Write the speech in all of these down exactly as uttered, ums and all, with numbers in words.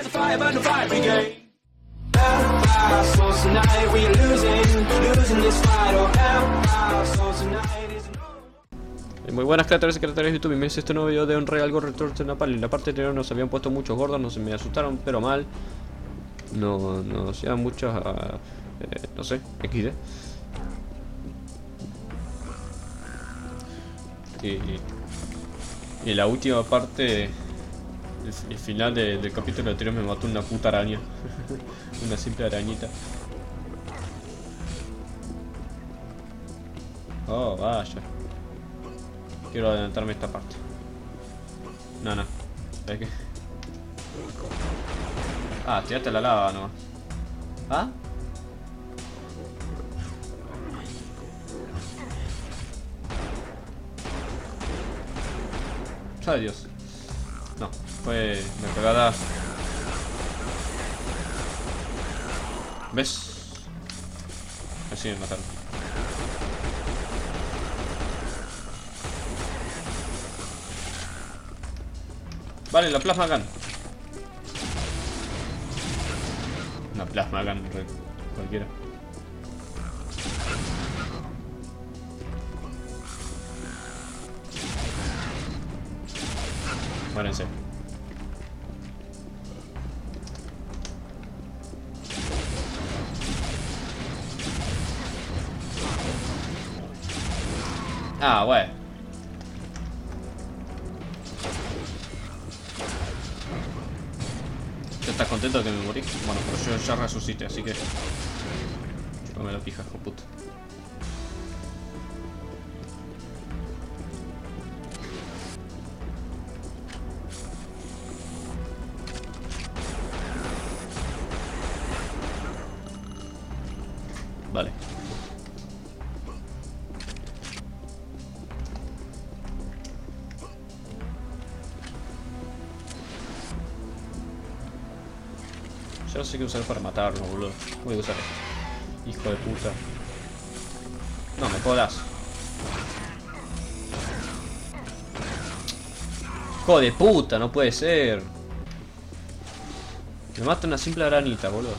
the fire, burn the fire brigade. Our souls tonight, we are losing, losing this fight. Oh, our souls tonight is no. Muy buenas creadores y creadores de YouTube, bienvenidos a este nuevo video de Unreal Gold Return to Nepal. En la parte anterior nos habían puesto muchos gordos, nos me asustaron, pero mal. No, no hacían muchos, uh, eh, no sé, equis de. Y, y la última parte, el, el final de, del capítulo anterior me mató una puta araña. Una simple arañita. Oh, vaya. Quiero adelantarme esta parte. No, no. ¿Sabes qué? Ah, tiraste la lava nomás. ¿Ah? Ay, Dios. No, fue una cagada. ¿Ves? Así me mataron. Vale, la plasma gun. Una plasma gun cualquiera. Muérense. Ah, bueno. ¿Estás contento de que me morí? Bueno, pero yo ya resucité, así que... Chúpame la pija, hijo puta. Vale. Yo no sé qué usar para matarlo, boludo. Voy a usar esto. Hijo de puta. No, me jodas. Hijo de puta, no puede ser. Me mata una simple aranita, boludo.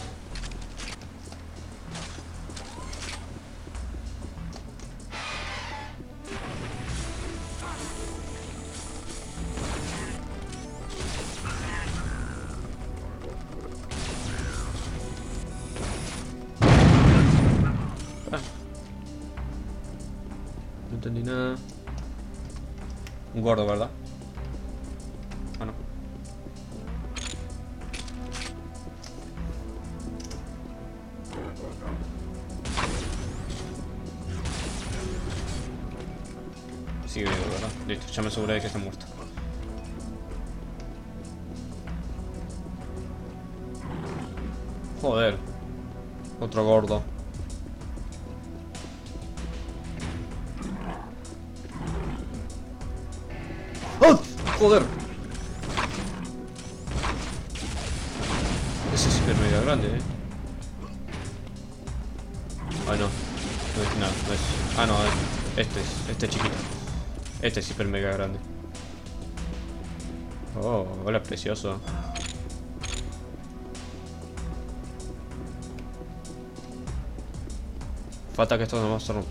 No entendí nada. Un gordo, ¿verdad? Ah, no. Sigue vivo, ¿verdad? Listo, ya me aseguré de que está muerto. Joder. Otro gordo. ¡Oh! ¡Joder! Ese es súper mega grande, eh. Ay, no. No es nada, no es. Ah, no, es. Este es. Este es chiquito. Este es hiper mega grande. Oh, hola, precioso. Falta que esto no se rompa.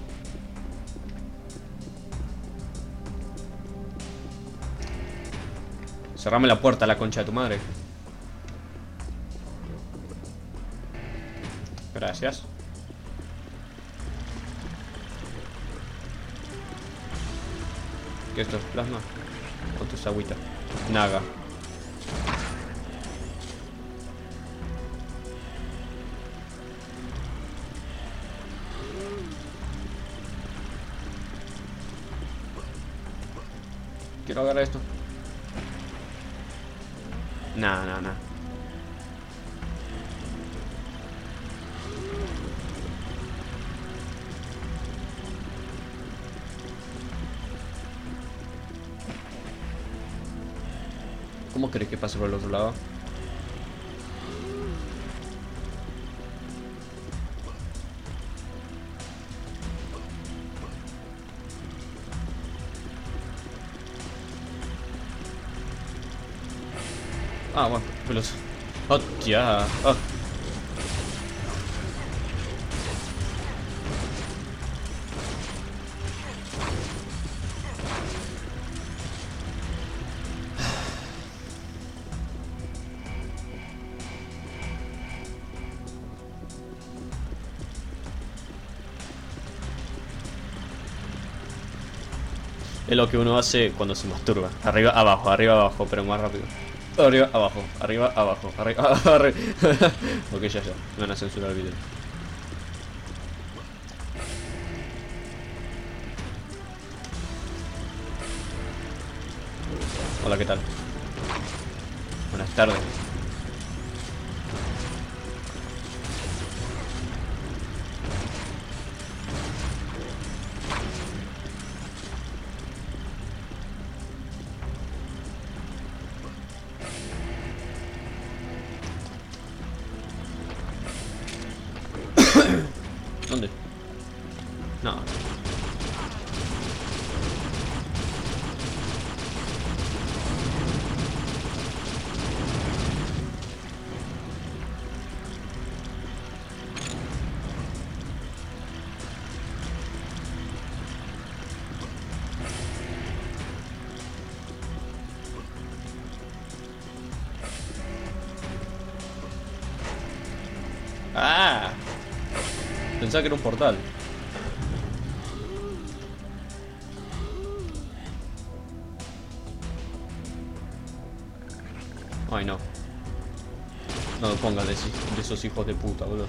Cerrame la puerta, la concha de tu madre. Gracias. ¿Qué esto es plasma? ¿Cuánto es agüita? Naga. Quiero agarrar esto. Nah, nah, nah. ¿Cómo crees que pase por el otro lado? Ah, bueno, peloso. ¡Hostia! Ah. Es lo que uno hace cuando se masturba. Arriba, abajo, arriba, abajo, pero más rápido. Arriba, abajo, arriba, abajo, arriba, arriba. Ok, ya, ya. Me van a censurar el video. Hola, ¿qué tal? Buenas tardes. ¿Dónde? No. ¡Ah! Pensaba que era un portal. Ay, no. No me pongas de, de esos hijos de puta, boludo.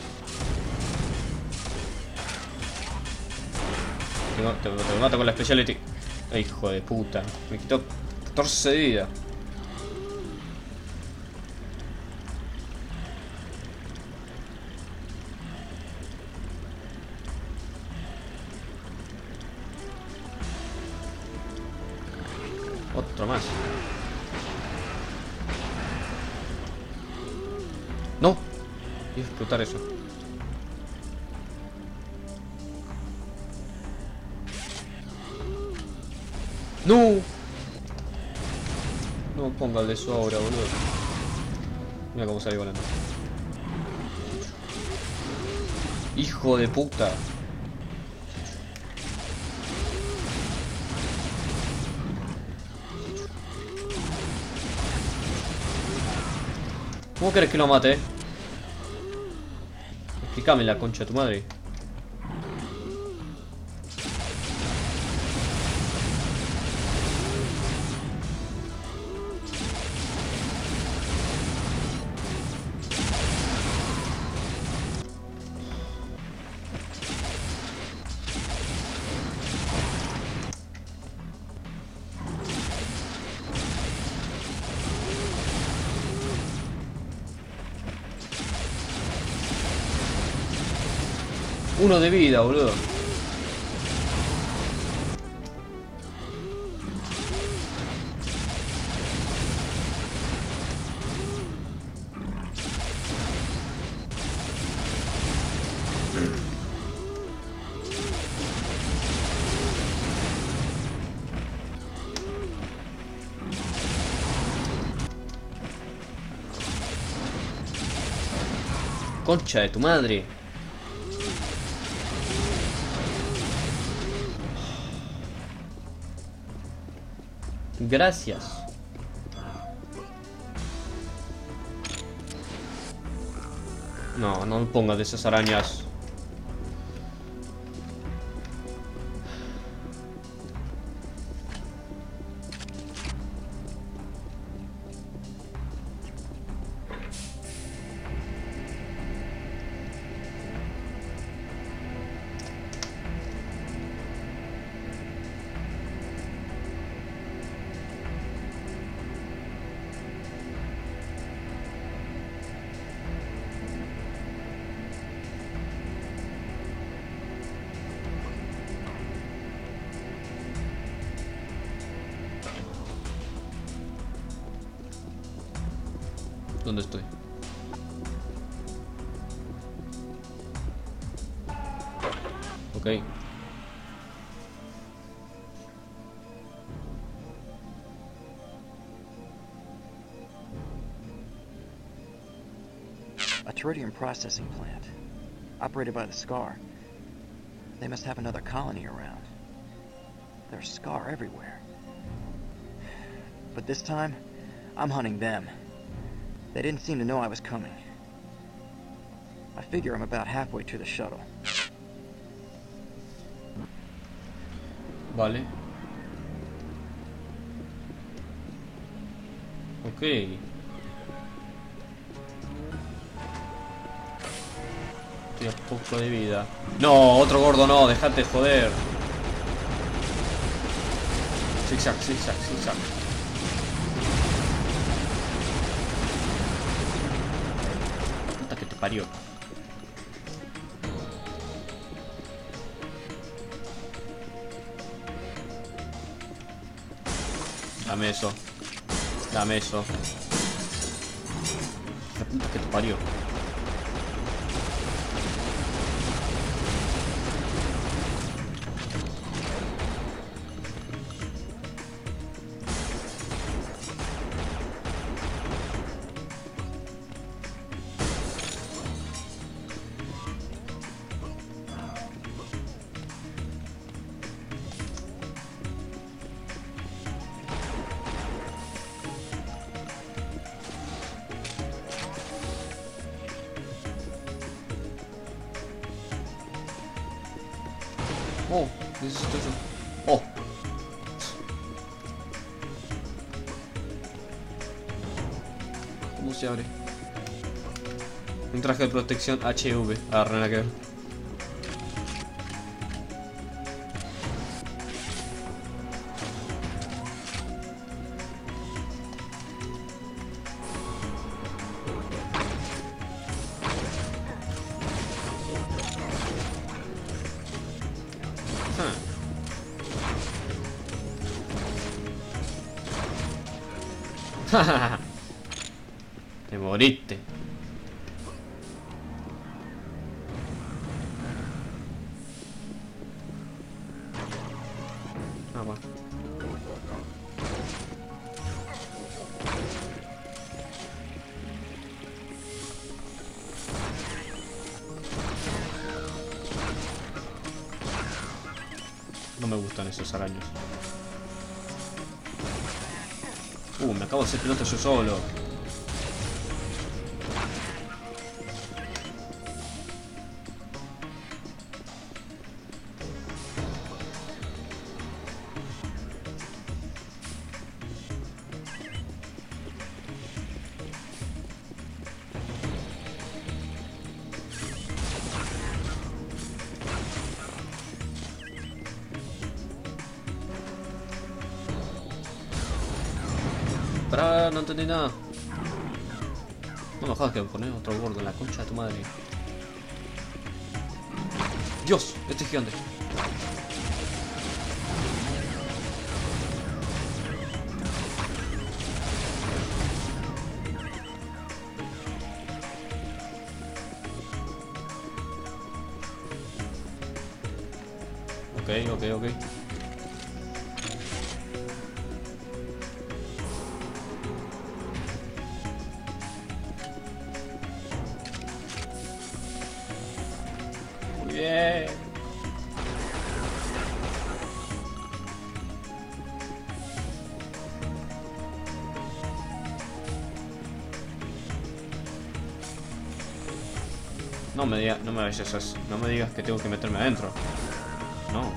Te, te, te mato con la speciality. Ay, hijo de puta. Me quitó catorce de vida. Otro más. No. Voy a explotar eso. No. No ponga el de su obra, boludo. Mira cómo sale volando. Hijo de puta. ¿Cómo querés que lo mate? Explícame la concha de tu madre. Uno de vida, boludo. Concha de tu madre. Gracias. No, no me pongas de esas arañas. ¿Dónde estoy? Ok. A tritium processing plant, operated by the Scar. They must have another colony around. There's Scar everywhere. But this time, I'm hunting them. They didn't seem to know I was coming. I figure I'm about halfway to the shuttle. Vale. Ok. Estoy a poco de vida. No, otro gordo no, dejate joder. Zigzag, zigzag, zigzag. Puta que te parió. Dame eso. Dame eso. La puta que te parió. Oh, necesito eso. Oh. ¿Cómo se abre? Un traje de protección H V. Ah, nada que ver. Te moriste. Ah, bueno. No me gustan esos araños. Uh, me acabo de hacer pelota yo solo. Pará, no entendí nada. No me jodas que poner otro gordo en la concha de tu madre. Dios, este es gigante. Ok, ok, ok. Bien. No me digas, no me vayas, no me digas que tengo que meterme adentro. No.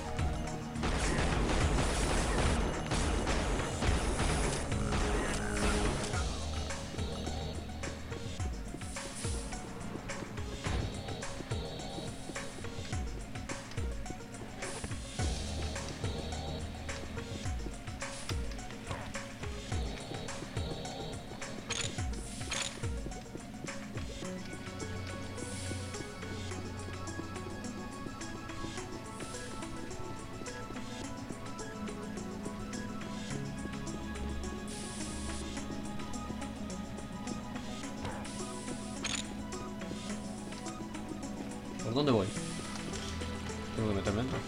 ¿Por dónde voy? Tengo que meterme dentro.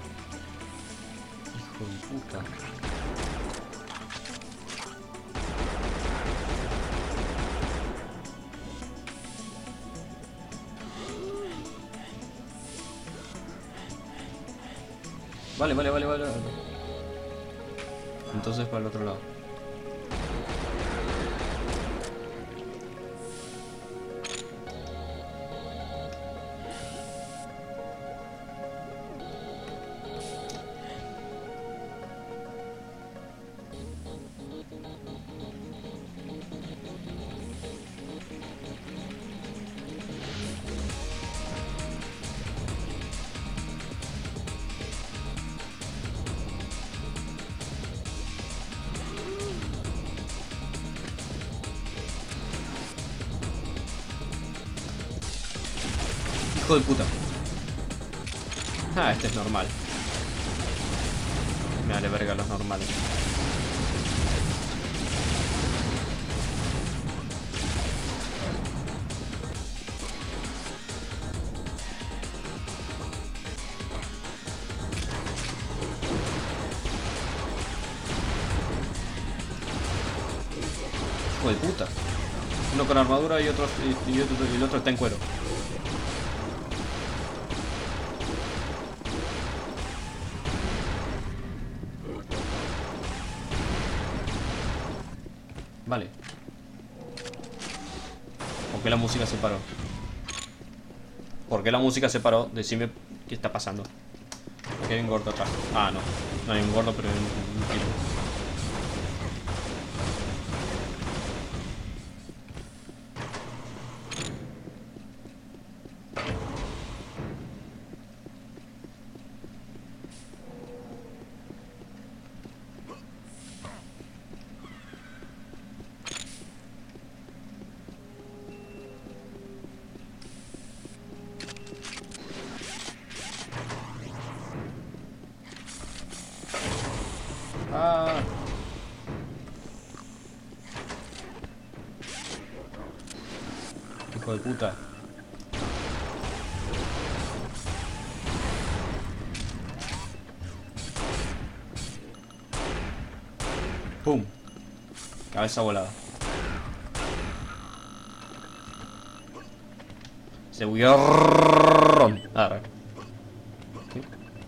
Hijo de puta. Vale, vale, vale, vale. Entonces para el otro lado. Hijo de puta. Ah, este es normal. Me vale verga los normales. Hijo de puta. Uno con armadura y otro y, y, otro, y el otro está en cuero. Vale. ¿Por qué la música se paró? ¿Por qué la música se paró? Decime qué está pasando. Porque hay un gordo atrás. Ah, no. No hay un gordo, pero hay un, un tipo. Ah. Hijo de puta. Pum. Cabeza volada. Se huyó. Arre. ¿Sí?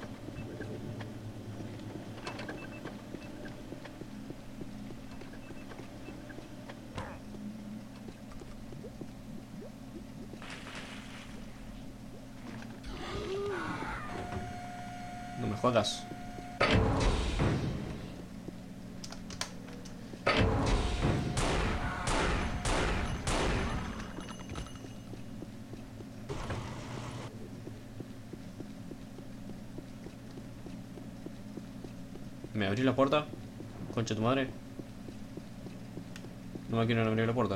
No me jodas. ¿Me abrís la puerta? Concha tu madre. No me quieren abrir la puerta.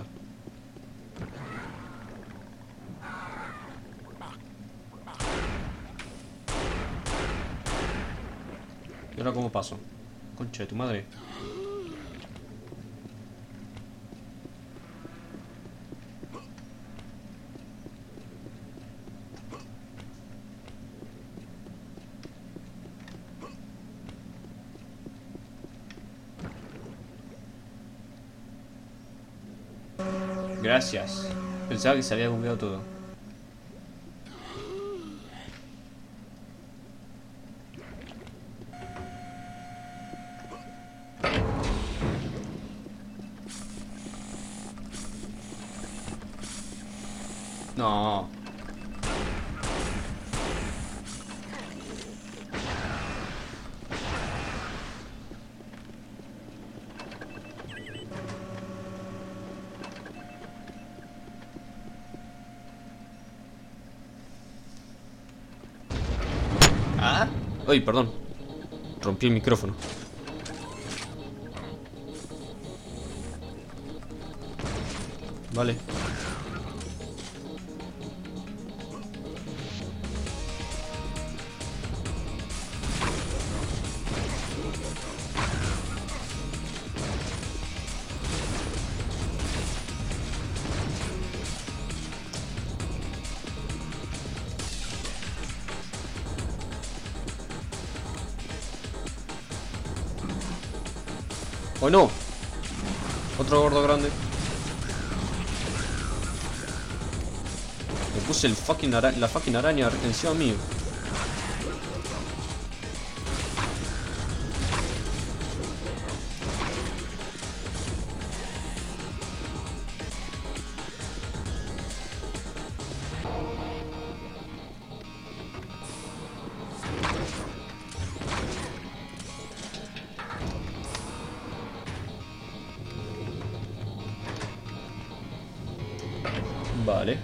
¿Y ahora cómo paso? Concha de tu madre. Gracias. Pensaba que se había bugueado todo. No. ¿Ah? Uy, perdón. Rompí el micrófono. Vale. ¡Oh no! Otro gordo grande. Me puse el fucking ara la fucking araña encima mío. Vale.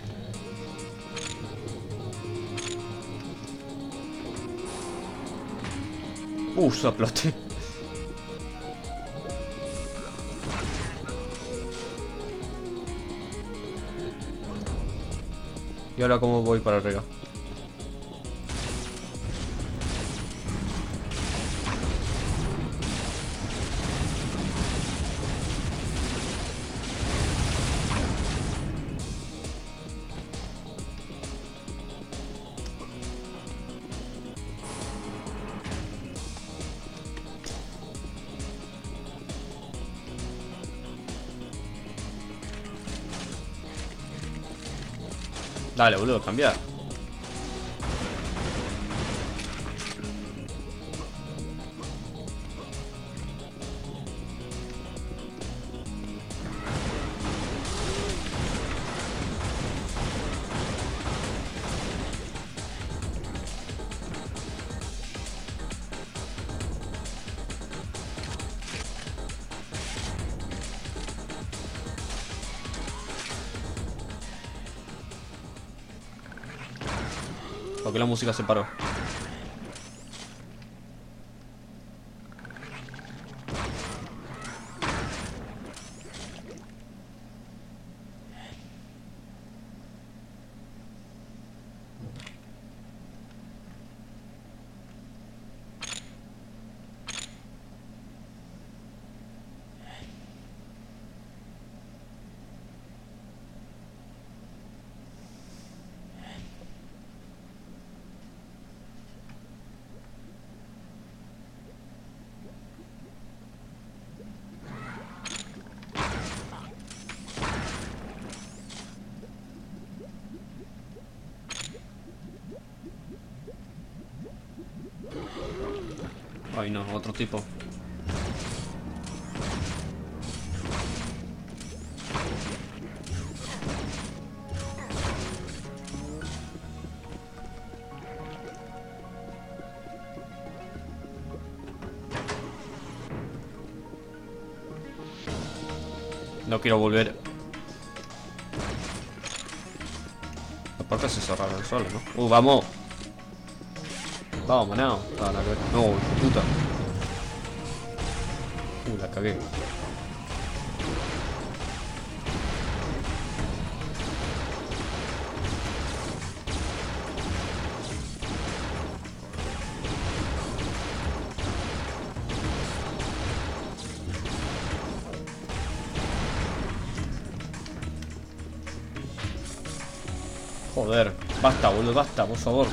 Uh, se aplasté. ¿Y ahora cómo voy para arriba? Dale, boludo, cambiar. ¿Por qué la música se paró? Ay no, otro tipo. No quiero volver. Las puertas se cerraron solas, ¿no? Uh, vamos. Vamos, manao. Ah, la cagué. No, hijo de puta. Uh, la cagué. Joder, basta, boludo, basta, por favor.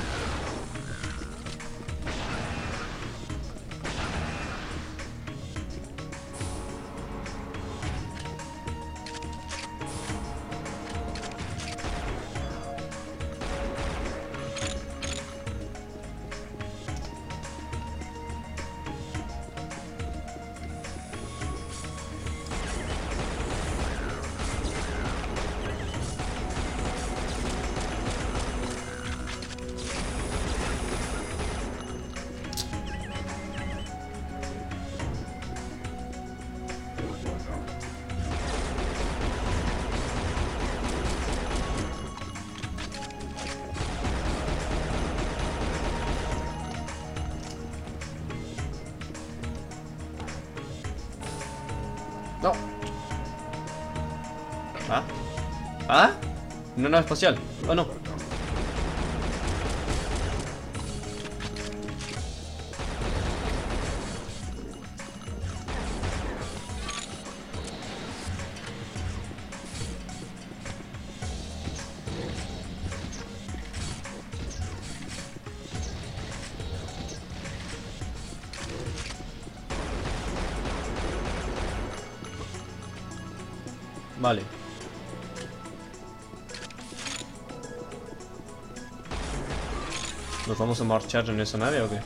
No. ¿Ah? ¿Ah? Una nave espacial. Oh, no. Vale. ¿Nos vamos a marchar en esa nave o qué?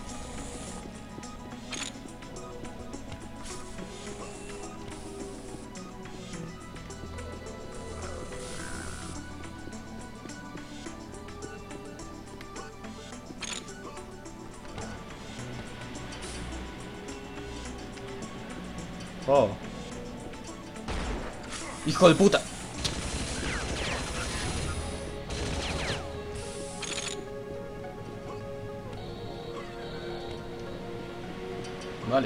Oh. Hijo de puta. Vale.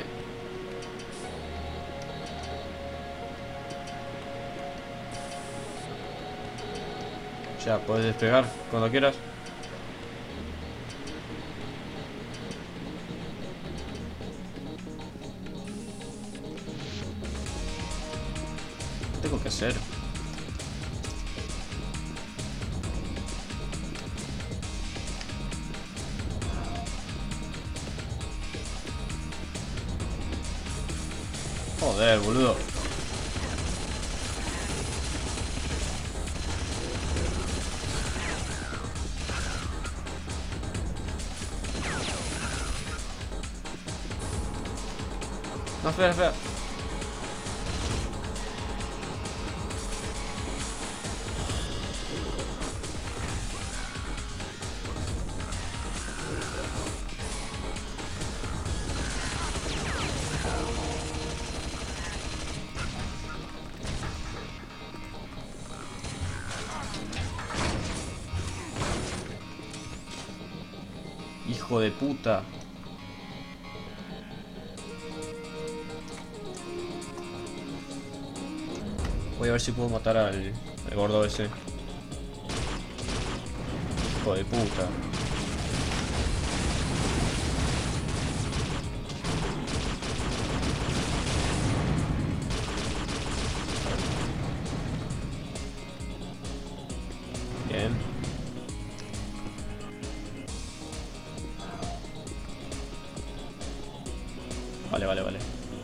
Ya, puedes despegar cuando quieras. ¿Qué tengo que hacer? Joder, boludo. No, espera, espera. Hijo de puta. Voy a ver si puedo matar al, al gordo ese. Hijo de puta. Bien. Vale, vale, vale.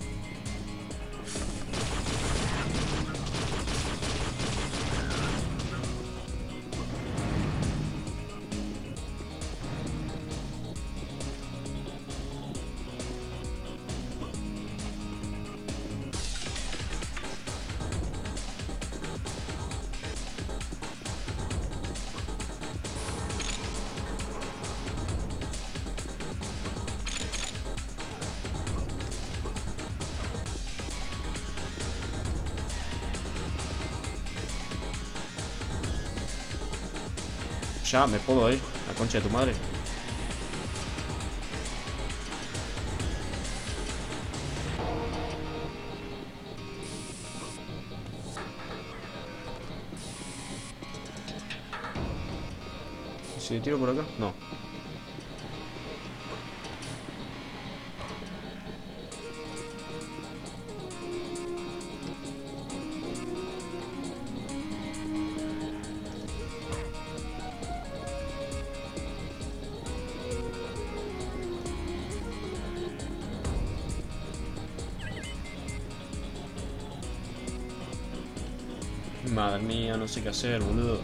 Ya, me puedo ir. La concha de tu madre. ¿Si tiro por acá? No. Madre mía, no sé qué hacer, boludo.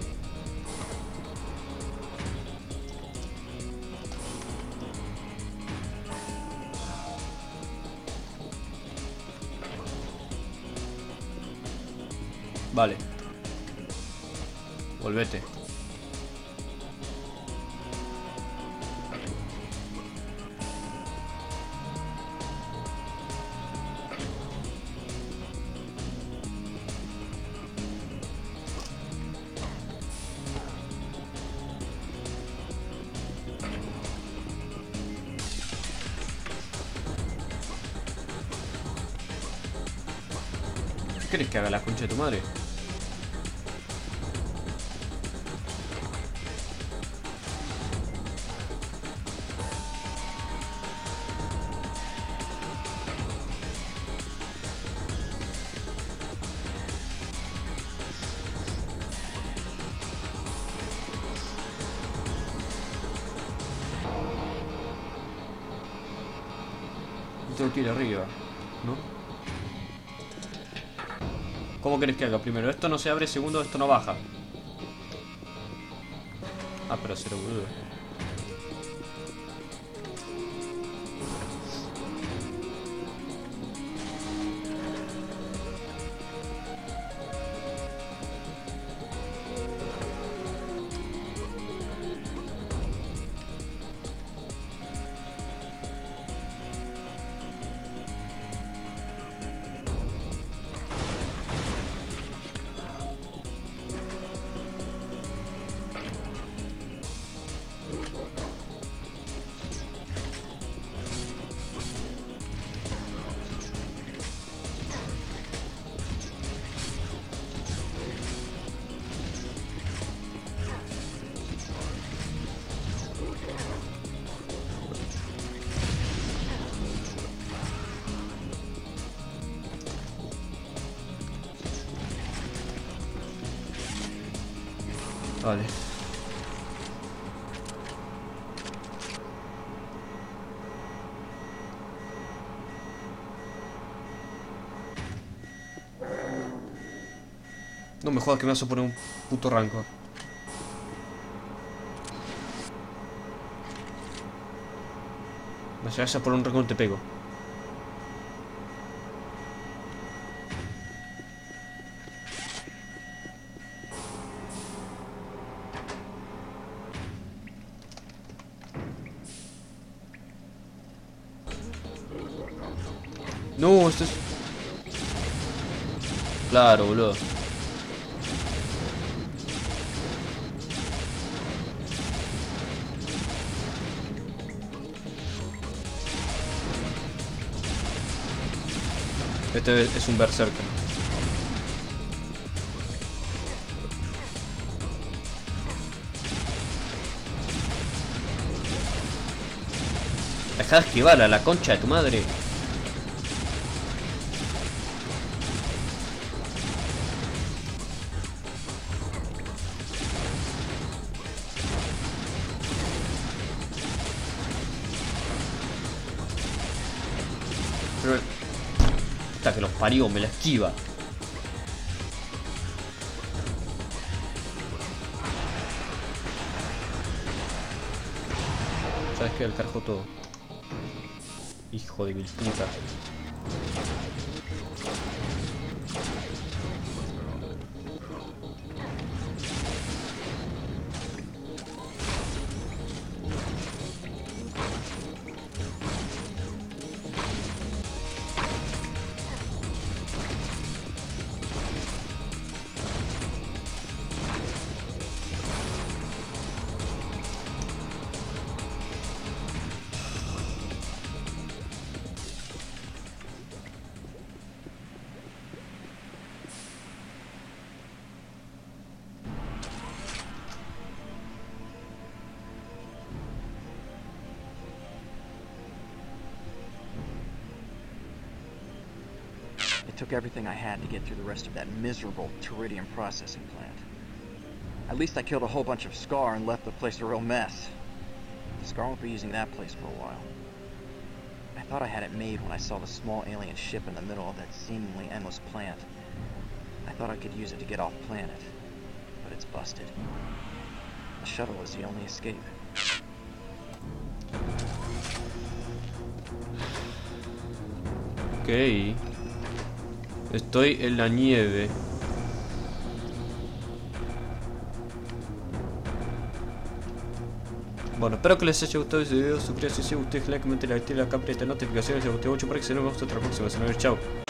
Vale. Volvete. ¿Qué querés que haga la concha de tu madre? Tengo que ir arriba, ¿no? ¿Cómo querés que haga? Primero, esto no se abre, segundo, esto no baja. Ah, pero cero, boludo. Vale. No me jodas que me vas a poner un puto rancor. Me vas a poner un rancor y te pego. No, esto es... Claro, boludo. Este es un berserker. Deja de esquivar a la concha de tu madre. Pero... Hasta que los parió, me la esquiva. ¿Sabes qué? El carajo todo. Hijo de mil puta. It took everything I had to get through the rest of that miserable Teridium processing plant. At least I killed a whole bunch of Scar and left the place a real mess. Scar won't be using that place for a while. I thought I had it made when I saw the small alien ship in the middle of that seemingly endless plant. I thought I could use it to get off planet, but it's busted. The shuttle is the only escape. Ok. Estoy en la nieve. Bueno, espero que les haya gustado este video. Suscríbanse si les gustó, like, comenten, activen la campana de notificaciones si les gustó mucho para que se nos vemos otra próxima. Chao.